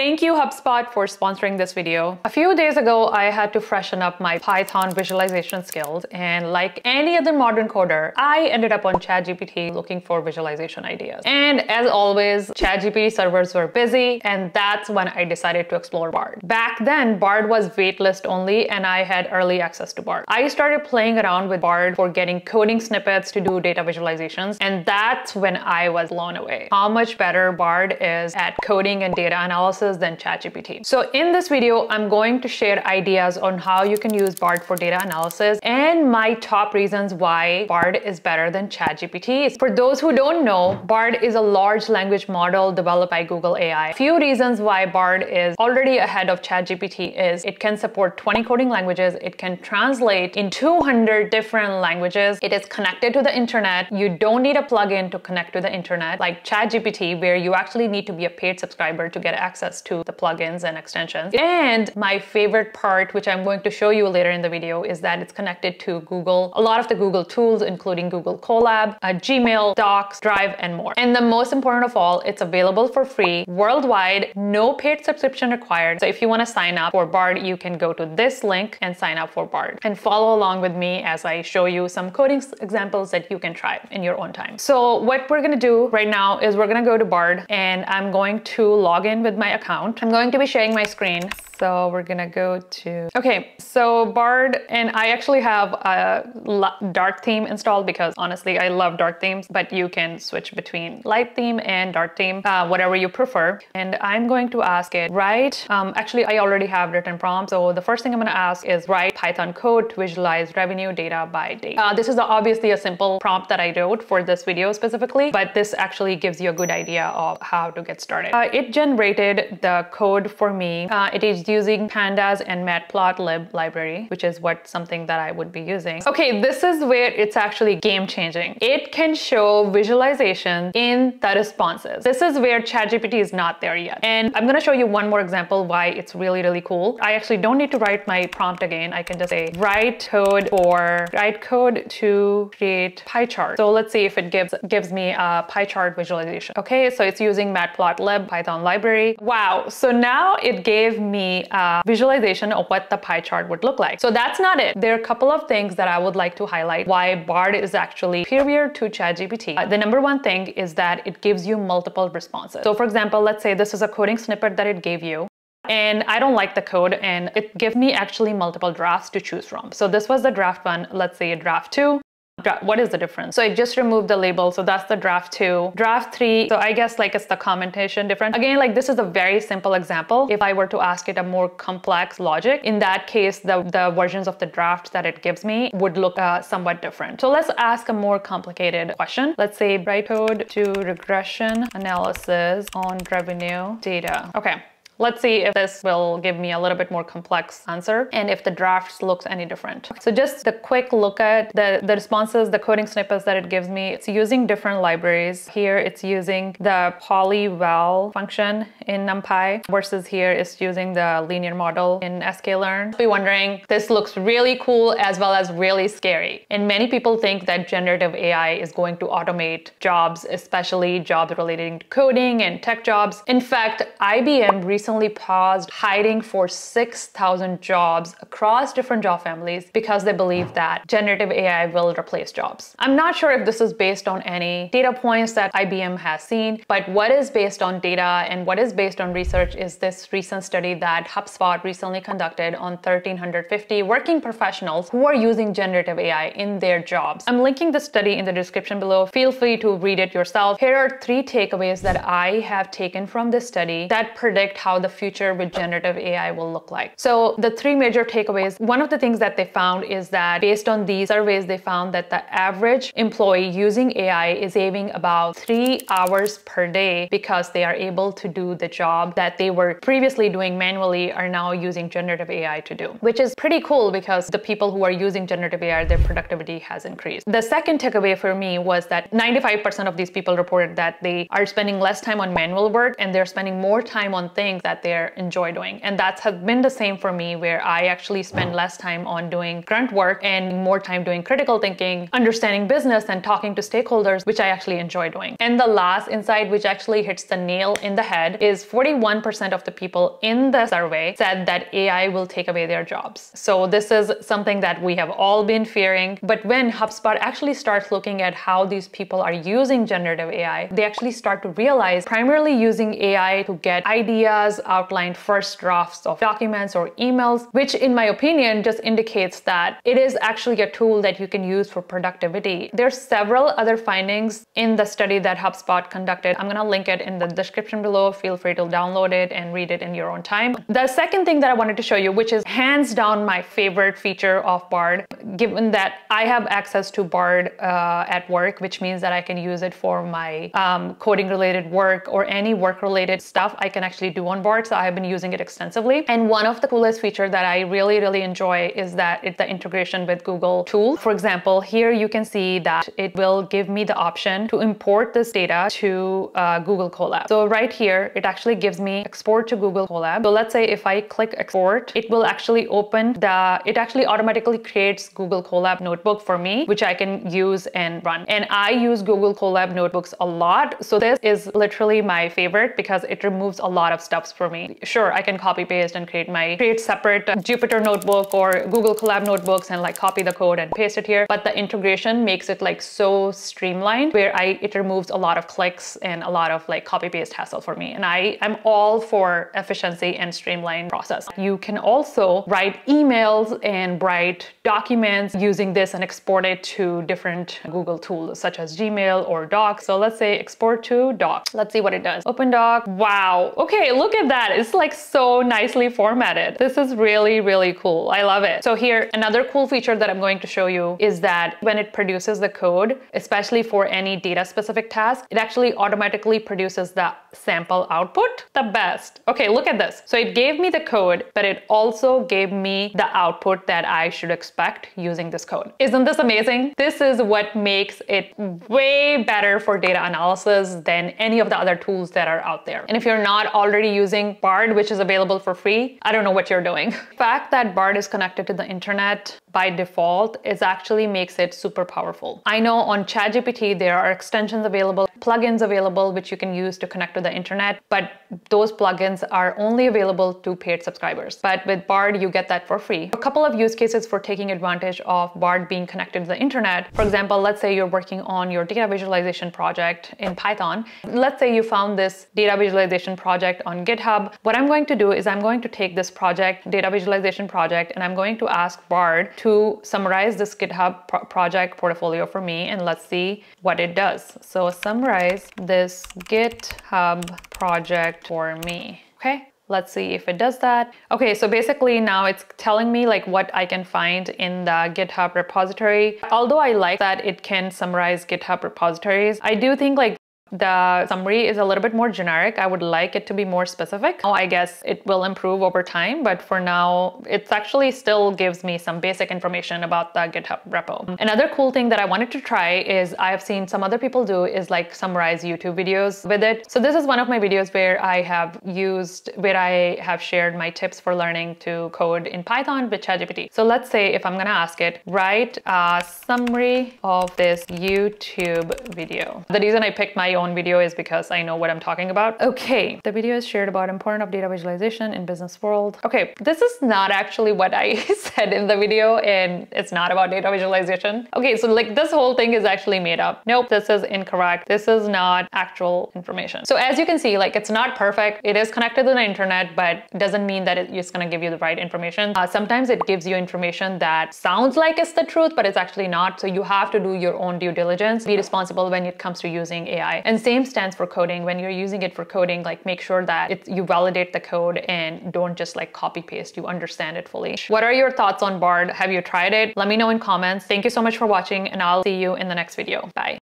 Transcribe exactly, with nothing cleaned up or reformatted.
Thank you HubSpot for sponsoring this video. A few days ago, I had to freshen up my Python visualization skills, and like any other modern coder, I ended up on ChatGPT looking for visualization ideas. And as always, ChatGPT servers were busy, and that's when I decided to explore Bard. Back then, Bard was waitlist only, and I had early access to Bard. I started playing around with Bard for getting coding snippets to do data visualizations, and that's when I was blown away. How much better Bard is at coding and data analysis than ChatGPT. So in this video, I'm going to share ideas on how you can use Bard for data analysis and my top reasons why Bard is better than ChatGPT. For those who don't know, Bard is a large language model developed by Google A I. Few reasons why Bard is already ahead of ChatGPT is it can support twenty coding languages, it can translate in two hundred different languages, it is connected to the internet. You don't need a plugin to connect to the internet like ChatGPT, where you actually need to be a paid subscriber to get access to the plugins and extensions. And my favorite part, which I'm going to show you later in the video, is that it's connected to Google, a lot of the Google tools, including Google Colab, uh, Gmail, Docs, Drive, and more. And the most important of all, it's available for free worldwide, no paid subscription required. So if you want to sign up for Bard, you can go to this link and sign up for Bard and follow along with me as I show you some coding examples that you can try in your own time. So what we're going to do right now is we're going to go to Bard, and I'm going to log in with my account. I'm going to be sharing my screen. So we're gonna go to, okay, so Bard, and I actually have a dark theme installed because honestly, I love dark themes, but you can switch between light theme and dark theme, uh, whatever you prefer. And I'm going to ask it, write, um, actually, I already have written prompts. So the first thing I'm gonna ask is write Python code to visualize revenue data by date. Uh, this is obviously a simple prompt that I wrote for this video specifically, but this actually gives you a good idea of how to get started. Uh, it generated the code for me. Uh, it is using pandas and matplotlib library, which is what something that I would be using. Okay, this is where it's actually game changing. It can show visualization in the responses. This is where ChatGPT is not there yet. And I'm gonna show you one more example why it's really, really cool. I actually don't need to write my prompt again. I can just say write code or write code to create pie chart. So let's see if it gives, gives me a pie chart visualization. Okay, so it's using matplotlib Python library. Wow, so now it gave me a visualization of what the pie chart would look like. So that's not it. There are a couple of things that I would like to highlight why Bard is actually superior to ChatGPT. Uh, the number one thing is that it gives you multiple responses. So for example, let's say this is a coding snippet that it gave you, and I don't like the code, and it gives me actually multiple drafts to choose from. So this was the draft one, let's say draft two. What is the difference? So I just removed the label. So that's the draft two. Draft three, so I guess like it's the commentation different. Again, like this is a very simple example. If I were to ask it a more complex logic, in that case, the, the versions of the draft that it gives me would look uh, somewhat different. So let's ask a more complicated question. Let's say write code to regression analysis on revenue data. Okay. Let's see if this will give me a little bit more complex answer and if the drafts looks any different. So just a quick look at the, the responses, the coding snippets that it gives me. It's using different libraries. Here it's using the polyval function in NumPy versus here it's using the linear model in sklearn. Be wondering, this looks really cool as well as really scary. And many people think that generative A I is going to automate jobs, especially jobs relating to coding and tech jobs. In fact, I B M recently paused hiring for six thousand jobs across different job families because they believe that generative A I will replace jobs. I'm not sure if this is based on any data points that I B M has seen, but what is based on data and what is based on research is this recent study that HubSpot recently conducted on one thousand three hundred fifty working professionals who are using generative A I in their jobs. I'm linking the study in the description below. Feel free to read it yourself. Here are three takeaways that I have taken from this study that predict how the future with generative A I will look like. So the three major takeaways, one of the things that they found is that based on these surveys, they found that the average employee using A I is saving about three hours per day because they are able to do the job that they were previously doing manually are now using generative A I to do, which is pretty cool because the people who are using generative A I, their productivity has increased. The second takeaway for me was that ninety-five percent of these people reported that they are spending less time on manual work and they're spending more time on things that they enjoy doing. And that's has been the same for me, where I actually spend less time on doing grunt work and more time doing critical thinking, understanding business, and talking to stakeholders, which I actually enjoy doing. And the last insight, which actually hits the nail in the head, is forty-one percent of the people in the survey said that A I will take away their jobs. So this is something that we have all been fearing. But when HubSpot actually starts looking at how these people are using generative A I, they actually start to realize primarily using A I to get ideas, outline first drafts of documents or emails, which in my opinion just indicates that it is actually a tool that you can use for productivity. There's several other findings in the study that HubSpot conducted. I'm gonna link it in the description below. Feel free to download it and read it in your own time. The second thing that I wanted to show you, which is hands down my favorite feature of Bard, given that I have access to Bard uh, at work, which means that I can use it for my um, coding related work or any work related stuff I can actually do on Bard. So I've been using it extensively. And one of the coolest features that I really, really enjoy is that it's the integration with Google Tools. For example, here you can see that it will give me the option to import this data to uh, Google Colab. So right here, it actually gives me export to Google Colab. So let's say if I click export, it will actually open the, it actually automatically creates Google Colab notebook for me, which I can use and run. And I use Google Colab notebooks a lot. So this is literally my favorite because it removes a lot of stuff for me. Sure, I can copy paste and create my, create separate uh, Jupyter notebook or Google Colab notebooks and like copy the code and paste it here. But the integration makes it like so streamlined where I, it removes a lot of clicks and a lot of like copy paste hassle for me. And I am all for efficiency and streamlined process. You can also write emails and write documents using this and export it to different Google tools such as Gmail or Docs. So let's say export to Docs. Let's see what it does. Open Doc. Wow. Okay, look at that. It's like so nicely formatted. This is really, really cool. I love it. So here, another cool feature that I'm going to show you is that when it produces the code, especially for any data specific task, it actually automatically produces the sample output. The best. Okay, look at this. So it gave me the code, but it also gave me the output that I should expect using this code. Isn't this amazing? This is what makes it way better for data analysis than any of the other tools that are out there. And if you're not already using Bard, which is available for free, I don't know what you're doing. The fact that Bard is connected to the internet by default is actually makes it super powerful. I know on ChatGPT there are extensions available, plugins available which you can use to connect to the internet, but those plugins are only available to paid subscribers. But with Bard, you get that for free. A couple of use cases for taking advantage of Bard being connected to the internet. For example, let's say you're working on your data visualization project in Python. Let's say you found this data visualization project on GitHub. What I'm going to do is I'm going to take this project, data visualization project, and I'm going to ask Bard to summarize this GitHub pro project portfolio for me, and let's see what it does. So summarize this GitHub project for me. Okay. Let's see if it does that. Okay, so basically now it's telling me like what I can find in the GitHub repository. Although I like that it can summarize GitHub repositories, I do think like the summary is a little bit more generic. I would like it to be more specific. Oh, I guess it will improve over time, but for now, it actually still gives me some basic information about the GitHub repo. Another cool thing that I wanted to try is I've seen some other people do is like summarize YouTube videos with it. So this is one of my videos where I have used, where I have shared my tips for learning to code in Python with ChatGPT. So let's say if I'm gonna ask it, write a summary of this YouTube video. The reason I picked my own video is because I know what I'm talking about. Okay, the video is shared about importance of data visualization in business world. Okay, this is not actually what I said in the video, and it's not about data visualization. Okay, so like this whole thing is actually made up. Nope, this is incorrect. This is not actual information. So as you can see, like it's not perfect. It is connected to the internet, but doesn't mean that it's gonna give you the right information. Uh, sometimes it gives you information that sounds like it's the truth, but it's actually not. So you have to do your own due diligence, be responsible when it comes to using A I. And same stands for coding. When you're using it for coding, like make sure that it's, you validate the code and don't just like copy paste, you understand it fully. What are your thoughts on Bard? Have you tried it? Let me know in comments. Thank you so much for watching, and I'll see you in the next video. Bye.